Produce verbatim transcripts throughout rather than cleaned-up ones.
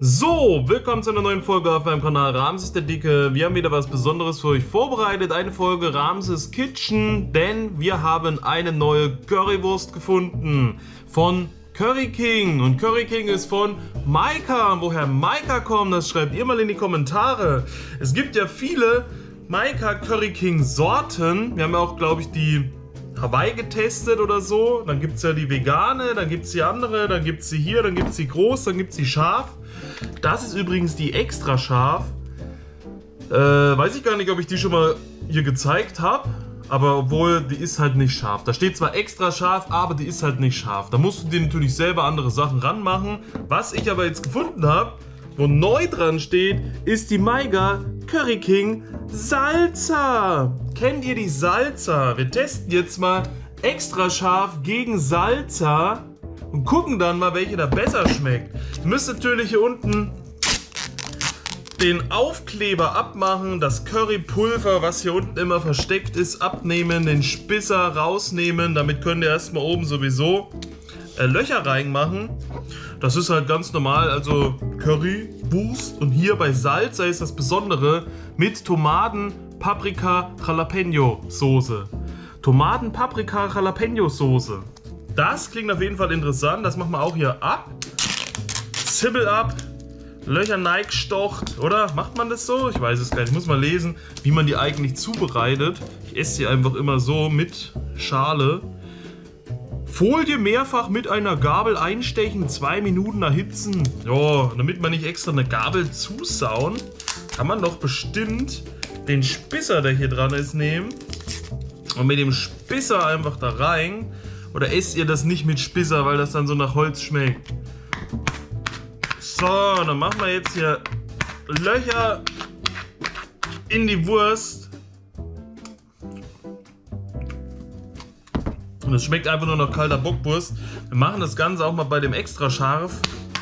So, willkommen zu einer neuen Folge auf meinem Kanal Ramses der Dicke. Wir haben wieder was Besonderes für euch vorbereitet. Eine Folge Ramses Kitchen, denn wir haben eine neue Currywurst gefunden von Curry King. Und Curry King ist von Maika. Woher Maika kommt, das schreibt ihr mal in die Kommentare. Es gibt ja viele Maika Curry King Sorten. Wir haben ja auch, glaube ich, die Hawaii getestet oder so. Dann gibt es ja die vegane, dann gibt es die andere, dann gibt es sie hier, dann gibt es die groß, dann gibt es die scharf. Das ist übrigens die extra scharf. Äh, weiß ich gar nicht, ob ich die schon mal hier gezeigt habe. Aber obwohl, die ist halt nicht scharf. Da steht zwar extra scharf, aber die ist halt nicht scharf. Da musst du dir natürlich selber andere Sachen ranmachen. Was ich aber jetzt gefunden habe, wo neu dran steht, ist die Maika Curry King Salsa. Kennt ihr die Salsa? Wir testen jetzt mal extra scharf gegen Salsa und gucken dann mal, welche da besser schmeckt. Ihr müsst natürlich hier unten den Aufkleber abmachen, das Currypulver, was hier unten immer versteckt ist, abnehmen, den Spisser rausnehmen. Damit könnt ihr erstmal oben sowieso äh, Löcher reinmachen. Das ist halt ganz normal, also Currywurst. Und hier bei Salsa ist das Besondere mit Tomaten, Paprika, Jalapeno Soße. Tomaten, Paprika, Jalapeno Soße. Das klingt auf jeden Fall interessant. Das machen wir auch hier ab. Zibbel ab. Löcher neigstocht, oder? Macht man das so? Ich weiß es gar nicht. Ich muss mal lesen, wie man die eigentlich zubereitet. Ich esse sie einfach immer so mit Schale. Folie mehrfach mit einer Gabel einstechen, zwei Minuten erhitzen. Ja, damit man nicht extra eine Gabel zusauen, kann man doch bestimmt den Spisser, der hier dran ist, nehmen und mit dem Spisser einfach da rein. Oder esst ihr das nicht mit Spisser, weil das dann so nach Holz schmeckt? So, dann machen wir jetzt hier Löcher in die Wurst. Und es schmeckt einfach nur nach kalter Bockwurst. Wir machen das Ganze auch mal bei dem extra scharf.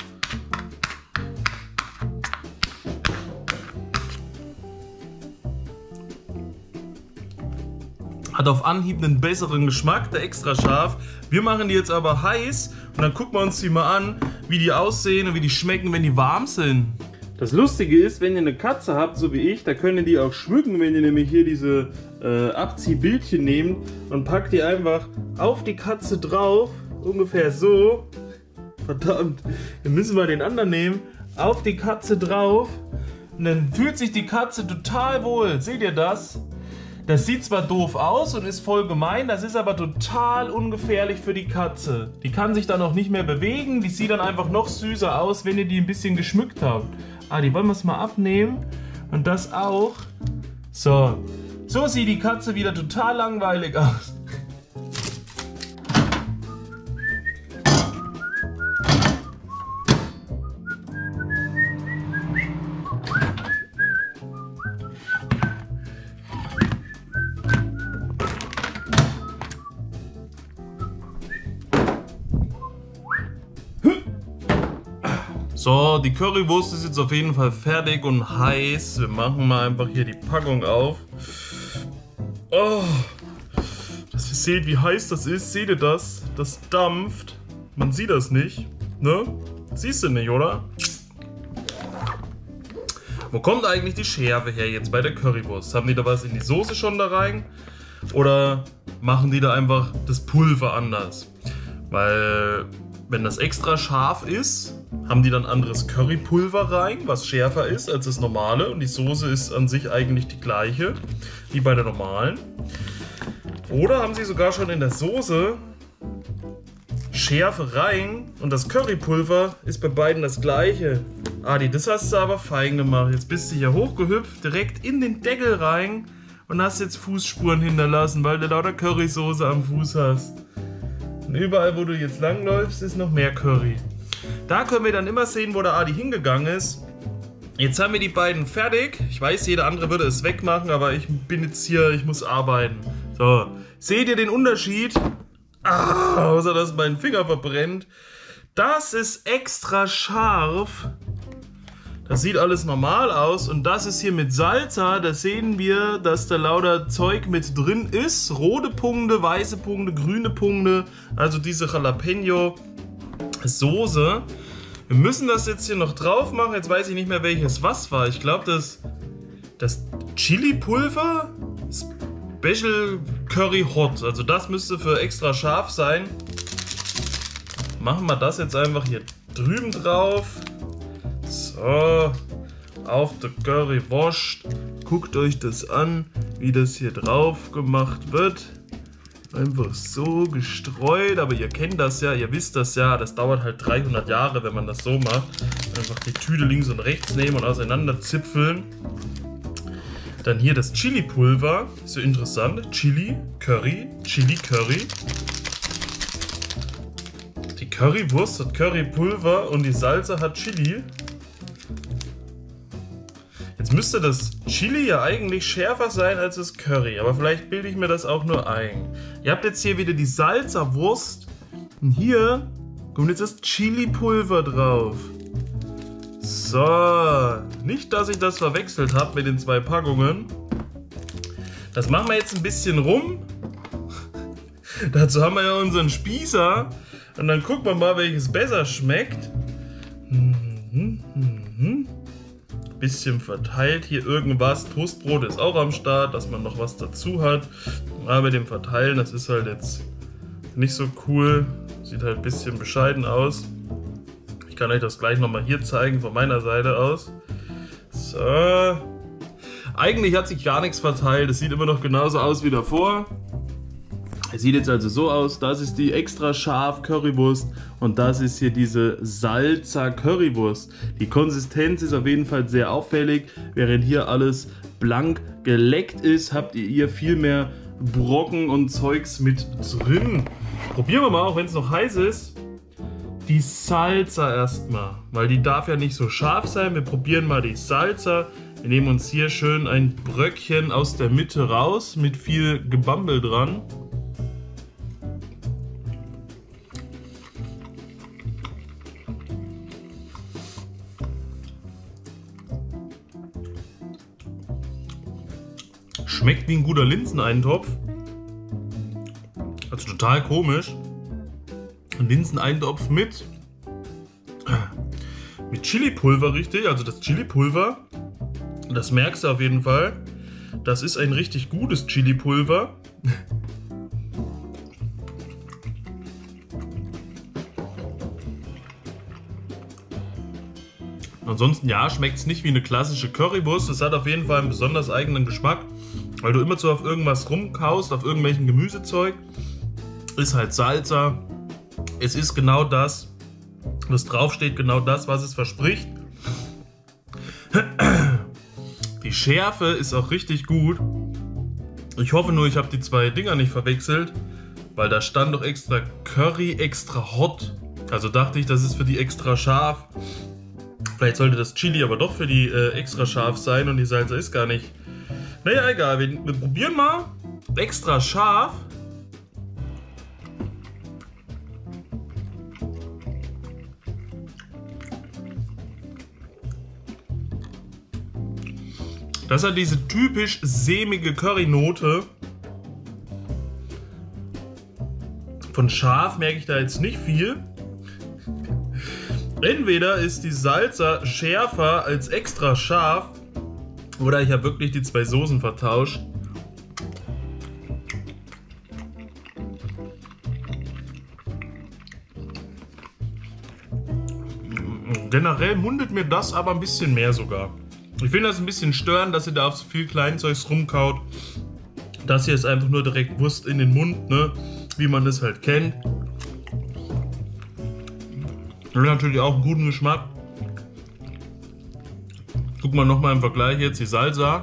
Hat auf Anhieb einen besseren Geschmack, der extra scharf. Wir machen die jetzt aber heiß und dann gucken wir uns die mal an, wie die aussehen und wie die schmecken, wenn die warm sind. Das Lustige ist, wenn ihr eine Katze habt, so wie ich, da könnt ihr die auch schmücken, wenn ihr nämlich hier diese äh, Abziehbildchen nehmt und packt die einfach auf die Katze drauf, ungefähr so. Verdammt, wir müssen mal den anderen nehmen, auf die Katze drauf und dann fühlt sich die Katze total wohl. Seht ihr das? Das sieht zwar doof aus und ist voll gemein, das ist aber total ungefährlich für die Katze. Die kann sich dann auch nicht mehr bewegen, die sieht dann einfach noch süßer aus, wenn ihr die ein bisschen geschmückt habt. Ah, die wollen wir es mal abnehmen und das auch. So, so sieht die Katze wieder total langweilig aus. So, die Currywurst ist jetzt auf jeden Fall fertig und heiß. Wir machen mal einfach hier die Packung auf. Oh, dass ihr seht, wie heiß das ist. Seht ihr das? Das dampft. Man sieht das nicht, ne? Siehst du nicht, oder? Wo kommt eigentlich die Schärfe her jetzt bei der Currywurst? Haben die da was in die Soße schon da rein? Oder machen die da einfach das Pulver anders? Weil wenn das extra scharf ist, haben die dann anderes Currypulver rein, was schärfer ist als das normale. Und die Soße ist an sich eigentlich die gleiche wie bei der normalen. Oder haben sie sogar schon in der Soße Schärfe rein und das Currypulver ist bei beiden das gleiche. Adi, das hast du aber fein gemacht. Jetzt bist du hier hochgehüpft, direkt in den Deckel rein und hast jetzt Fußspuren hinterlassen, weil du lauter Currysoße am Fuß hast. Und überall, wo du jetzt langläufst, ist noch mehr Curry. Da können wir dann immer sehen, wo der Adi hingegangen ist. Jetzt haben wir die beiden fertig. Ich weiß, jeder andere würde es wegmachen, aber ich bin jetzt hier, ich muss arbeiten. So, seht ihr den Unterschied? Ah, außer dass mein Finger verbrennt. Das ist extra scharf. Das sieht alles normal aus und das ist hier mit Salsa, da sehen wir, dass da lauter Zeug mit drin ist. Rote Punkte, weiße Punkte, grüne Punkte, also diese Jalapeno Soße. Wir müssen das jetzt hier noch drauf machen. Jetzt weiß ich nicht mehr, welches was war. Ich glaube, das, das Chili-Pulver Special Curry Hot. Also das müsste für extra scharf sein. Machen wir das jetzt einfach hier drüben drauf. So, auf der Currywurst. Guckt euch das an, wie das hier drauf gemacht wird. Einfach so gestreut, aber ihr kennt das ja, ihr wisst das ja, das dauert halt dreihundert Jahre, wenn man das so macht. Einfach die Tüte links und rechts nehmen und auseinander zipfeln. Dann hier das Chili-Pulver, so interessant, Chili, Curry, Chili, Curry. Die Currywurst hat Currypulver und die Salsa hat Chili. Jetzt müsste das Chili ja eigentlich schärfer sein als das Curry, aber vielleicht bilde ich mir das auch nur ein. Ihr habt jetzt hier wieder die Salsa-Wurst und hier kommt jetzt das Chili-Pulver drauf. So, nicht, dass ich das verwechselt habe mit den zwei Packungen. Das machen wir jetzt ein bisschen rum. Dazu haben wir ja unseren Spießer und dann gucken wir mal, welches besser schmeckt. Mhm, mhm. Bisschen verteilt hier irgendwas. Toastbrot ist auch am Start, dass man noch was dazu hat. Aber mit dem Verteilen, das ist halt jetzt nicht so cool. Sieht halt ein bisschen bescheiden aus. Ich kann euch das gleich nochmal hier zeigen, von meiner Seite aus. So. Eigentlich hat sich gar nichts verteilt. Es sieht immer noch genauso aus wie davor. Es sieht jetzt also so aus, das ist die extra scharf Currywurst und das ist hier diese Salsa Currywurst. Die Konsistenz ist auf jeden Fall sehr auffällig, während hier alles blank geleckt ist, habt ihr hier viel mehr Brocken und Zeugs mit drin. Probieren wir mal, auch wenn es noch heiß ist, die Salsa erstmal, weil die darf ja nicht so scharf sein. Wir probieren mal die Salsa. Wir nehmen uns hier schön ein Bröckchen aus der Mitte raus mit viel Gebammel dran. Schmeckt wie ein guter Linseneintopf. Also total komisch. Ein Linseneintopf mit mit Chili-Pulver, richtig. Also das Chili-Pulver, das merkst du auf jeden Fall. Das ist ein richtig gutes Chili-Pulver. Ansonsten ja, schmeckt es nicht wie eine klassische Currywurst. Es hat auf jeden Fall einen besonders eigenen Geschmack, weil du immer so auf irgendwas rumkaust, auf irgendwelchen Gemüsezeug. Ist halt Salsa. Es ist genau das, was draufsteht, genau das, was es verspricht. Die Schärfe ist auch richtig gut. Ich hoffe nur, ich habe die zwei Dinger nicht verwechselt, weil da stand doch extra Curry, extra Hot. Also dachte ich, das ist für die extra scharf. Vielleicht sollte das Chili aber doch für die äh, extra scharf sein und die Salsa ist gar nicht. Naja, egal, wir, wir probieren mal. Extra scharf. Das hat diese typisch sämige Currynote. Von scharf merke ich da jetzt nicht viel. Entweder ist die Salsa schärfer als extra scharf oder ich habe wirklich die zwei Soßen vertauscht. Generell mundet mir das aber ein bisschen mehr sogar. Ich finde das ein bisschen störend, dass ihr da auf so viel Kleinzeugs rumkaut. Das hier ist einfach nur direkt Wurst in den Mund, ne? Wie man das halt kennt. Hat natürlich auch einen guten Geschmack. Guck mal nochmal im Vergleich jetzt die Salsa.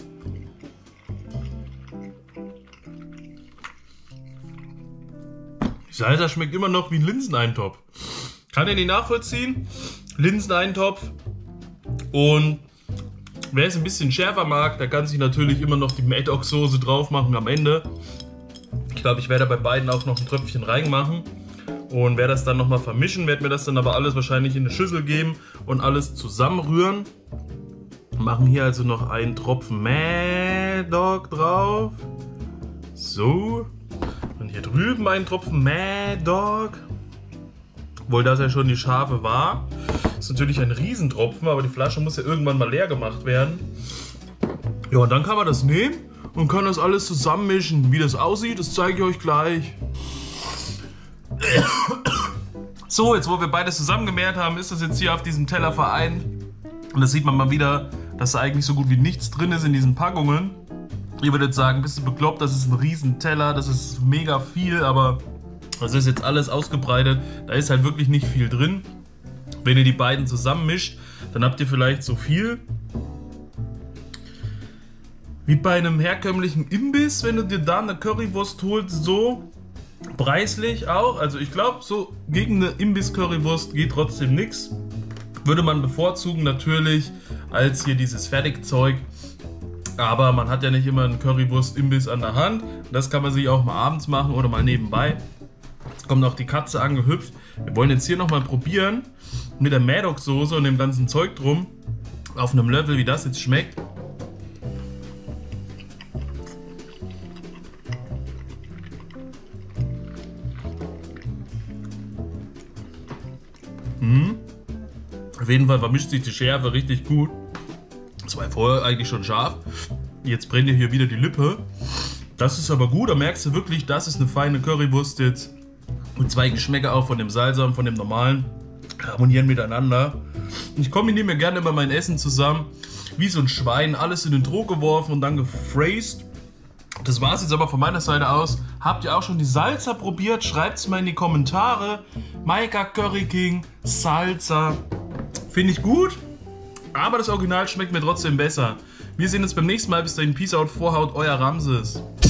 Die Salsa schmeckt immer noch wie ein Linseneintopf. Kann ihr nicht nachvollziehen? Linseneintopf. Und wer es ein bisschen schärfer mag, der kann sich natürlich immer noch die Maddox-Soße drauf machen am Ende. Ich glaube, ich werde bei beiden auch noch ein Tröpfchen reinmachen. Und werde das dann nochmal vermischen, werde mir das dann aber alles wahrscheinlich in eine Schüssel geben und alles zusammenrühren. Machen hier also noch einen Tropfen Maddox drauf. So. Und hier drüben einen Tropfen Maddox. Obwohl das ja schon die scharfe war. Das ist natürlich ein Riesentropfen, aber die Flasche muss ja irgendwann mal leer gemacht werden. Ja, und dann kann man das nehmen und kann das alles zusammenmischen. Wie das aussieht, das zeige ich euch gleich. So, jetzt wo wir beides zusammengemehrt haben, ist das jetzt hier auf diesem Teller vereint. Und das sieht man mal wieder, dass da eigentlich so gut wie nichts drin ist in diesen Packungen. Ihr würdet sagen, bist du bekloppt, das ist ein riesen Teller, das ist mega viel, aber das ist jetzt alles ausgebreitet. Da ist halt wirklich nicht viel drin. Wenn ihr die beiden zusammen mischt, dann habt ihr vielleicht so viel wie bei einem herkömmlichen Imbiss, wenn du dir da eine Currywurst holst, so preislich auch. Also ich glaube, so gegen eine Imbiss-Currywurst geht trotzdem nichts. Würde man bevorzugen natürlich als hier dieses Fertigzeug. Aber man hat ja nicht immer einen Currywurst-Imbiss an der Hand. Das kann man sich auch mal abends machen oder mal nebenbei. Jetzt kommt noch die Katze angehüpft. Wir wollen jetzt hier nochmal probieren mit der Maddox-Soße und dem ganzen Zeug drum auf einem Level, wie das jetzt schmeckt. Mmh. Auf jeden Fall vermischt sich die Schärfe richtig gut. Das war vorher eigentlich schon scharf. Jetzt brennt ihr hier wieder die Lippe. Das ist aber gut, da merkst du wirklich, das ist eine feine Currywurst jetzt. Und zwei Geschmäcker auch von dem Salsa und von dem normalen harmonieren miteinander. Ich kombiniere mir gerne immer mein Essen zusammen. Wie so ein Schwein, alles in den Trog geworfen und dann gefräst. Das war es jetzt aber von meiner Seite aus. Habt ihr auch schon die Salsa probiert? Schreibt es mal in die Kommentare. Maika Curry King, Salsa. Finde ich gut, aber das Original schmeckt mir trotzdem besser. Wir sehen uns beim nächsten Mal. Bis dahin, Peace out, Vorhaut, euer Ramses.